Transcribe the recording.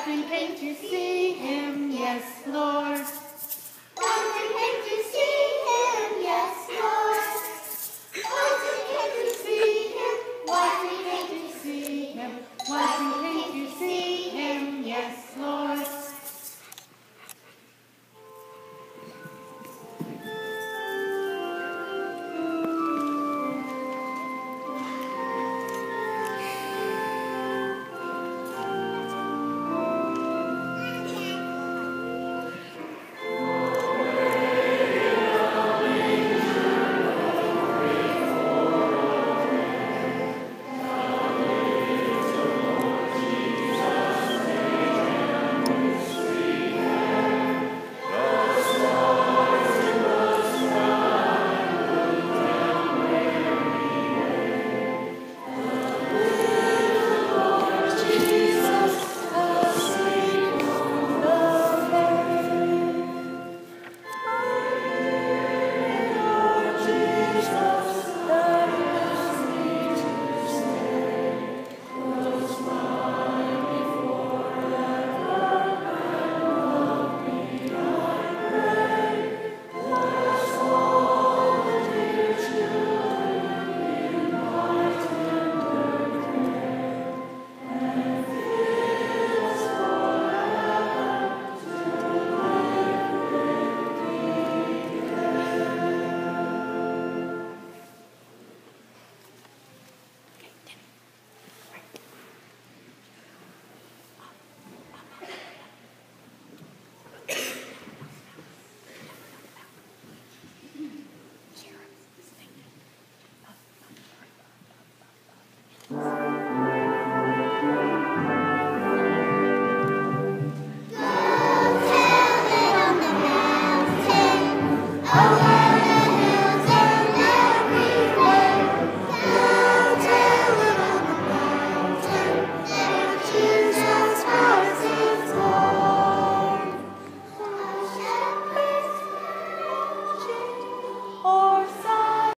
we came to see him, yes, Lord. Wise we came to see him, yes, Lord. Wise we came to see him, wise we came to see him, Wise we came to see him, yes, Lord.